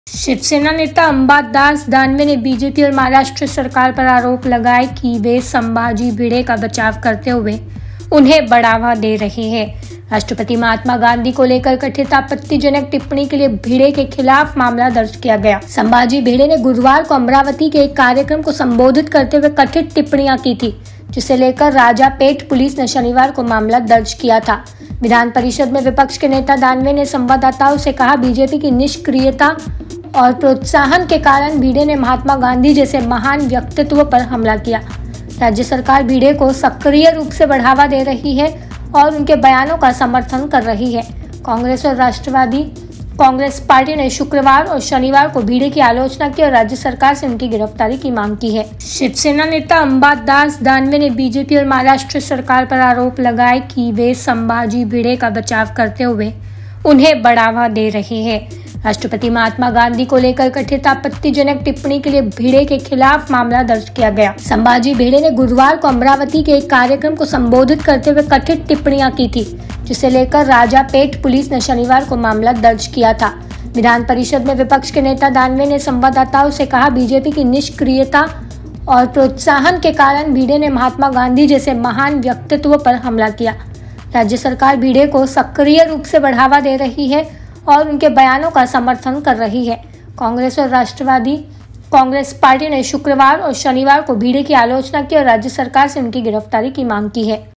शिवसेना नेता अंबादास दानवे ने बीजेपी और महाराष्ट्र सरकार पर आरोप लगाए कि वे संभाजी भिड़े का बचाव करते हुए उन्हें बढ़ावा दे रहे हैं। राष्ट्रपति महात्मा गांधी को लेकर कथित आपत्तिजनक टिप्पणी के लिए भिड़े के खिलाफ मामला दर्ज किया गया। संभाजी भिड़े ने गुरुवार को अमरावती के एक कार्यक्रम को संबोधित करते हुए कथित टिप्पणियां की थी, जिसे लेकर राजापेट पुलिस ने शनिवार को मामला दर्ज किया था। विधान परिषद में विपक्ष के नेता दानवे ने संवाददाताओं से कहा, बीजेपी की निष्क्रियता और प्रोत्साहन के कारण भिड़े ने महात्मा गांधी जैसे महान व्यक्तित्व पर हमला किया। राज्य सरकार भिड़े को सक्रिय रूप से बढ़ावा दे रही है और उनके बयानों का समर्थन कर रही है। कांग्रेस और राष्ट्रवादी कांग्रेस पार्टी ने शुक्रवार और शनिवार को भिड़े की आलोचना की और राज्य सरकार से उनकी गिरफ्तारी की मांग की है। शिवसेना नेता अंबादास दानवे ने बीजेपी और महाराष्ट्र सरकार पर आरोप लगाए कि वे संभाजी भिड़े का बचाव करते हुए उन्हें बढ़ावा दे रहे हैं। राष्ट्रपति महात्मा गांधी को लेकर कथित आपत्तिजनक टिप्पणी के लिए भिड़े के खिलाफ मामला दर्ज किया गया। संभाजी भिड़े ने गुरुवार को अमरावती के एक कार्यक्रम को संबोधित करते हुए कथित टिप्पणियां की थी, जिसे लेकर राजापेट पुलिस ने शनिवार को मामला दर्ज किया था। विधान परिषद में विपक्ष के नेता दानवे ने संवाददाताओं से कहा, बीजेपी की निष्क्रियता और प्रोत्साहन के कारण भिड़े ने महात्मा गांधी जैसे महान व्यक्तित्व पर हमला किया। राज्य सरकार भिड़े को सक्रिय रूप से बढ़ावा दे रही है और उनके बयानों का समर्थन कर रही है। कांग्रेस और राष्ट्रवादी कांग्रेस पार्टी ने शुक्रवार और शनिवार को भिड़े की आलोचना की और राज्य सरकार से उनकी गिरफ्तारी की मांग की है।